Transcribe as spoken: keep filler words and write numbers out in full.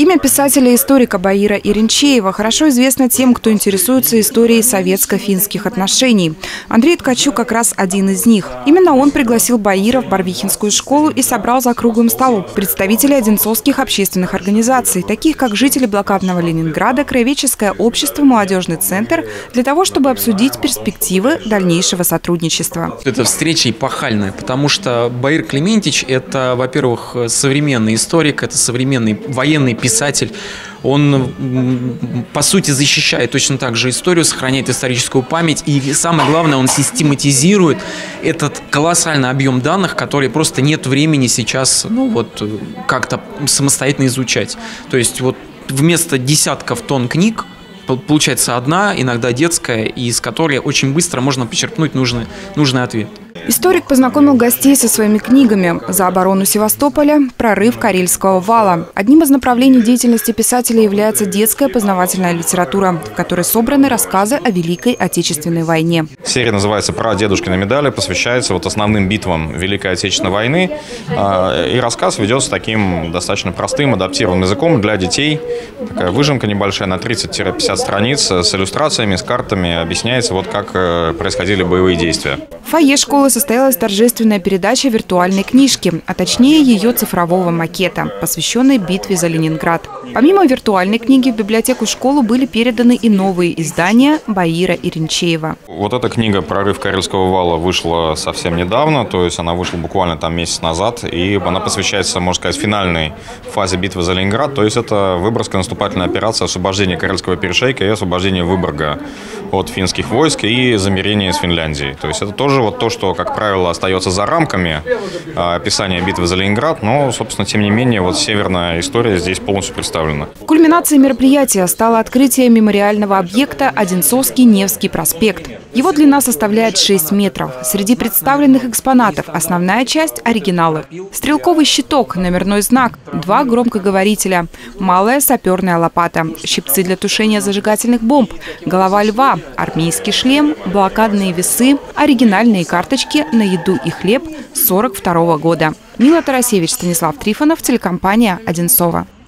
Имя писателя и историка Баира Иринчеева хорошо известно тем, кто интересуется историей советско-финских отношений. Андрей Ткачук как раз один из них. Именно он пригласил Баира в Барвихинскую школу и собрал за круглым столом представителей одинцовских общественных организаций, таких как жители блокадного Ленинграда, Краеведческое общество, молодежный центр, для того, чтобы обсудить перспективы дальнейшего сотрудничества. Эта встреча эпохальная, потому что Баир Климентич – это, во-первых, современный историк, это современный военный писатель. Он, по сути, защищает точно так же историю, сохраняет историческую память. И самое главное, он систематизирует этот колоссальный объем данных, который просто нет времени сейчас, ну, вот, как-то самостоятельно изучать. То есть вот вместо десятков тонн книг получается одна, иногда детская, из которой очень быстро можно почерпнуть нужный, нужный ответ. Историк познакомил гостей со своими книгами «За оборону Севастополя», «Прорыв Карельского вала». Одним из направлений деятельности писателя является детская познавательная литература, в которой собраны рассказы о Великой Отечественной войне. Серия называется «Прадедушкины медали», посвящается вот основным битвам Великой Отечественной войны. И рассказ ведется таким достаточно простым, адаптированным языком для детей. Такая выжимка небольшая на тридцать-пятьдесят страниц с иллюстрациями, с картами. Объясняется, вот как происходили боевые действия. В фойе школы состоялась торжественная передача виртуальной книжки, а точнее ее цифрового макета, посвященной битве за Ленинград. Помимо виртуальной книги, в библиотеку школы были переданы и новые издания Баира Иринчеева. Вот эта книга «Прорыв Карельского вала» вышла совсем недавно, то есть она вышла буквально там месяц назад, и она посвящается, можно сказать, финальной фазе битвы за Ленинград, то есть это Выборгская наступательная операция, освобождения Карельского перешейка и освобождение Выборга от финских войск и замирение с Финляндией. То есть это тоже вот то, что, как правило, остается за рамками описания битвы за Ленинград, но, собственно, тем не менее, вот северная история здесь полностью представлена. Кульминацией мероприятия стало открытие мемориального объекта Одинцовский Невский проспект. Его длина составляет шесть метров. Среди представленных экспонатов основная часть – оригиналы. Стрелковый щиток, номерной знак, два громкоговорителя, малая саперная лопата, щипцы для тушения зажигательных бомб, голова льва, армейский шлем, блокадные весы, оригинальные карточки на еду и хлеб сорок второго года. Мила Тарасевич, Станислав Трифонов, телекомпания «Одинцово».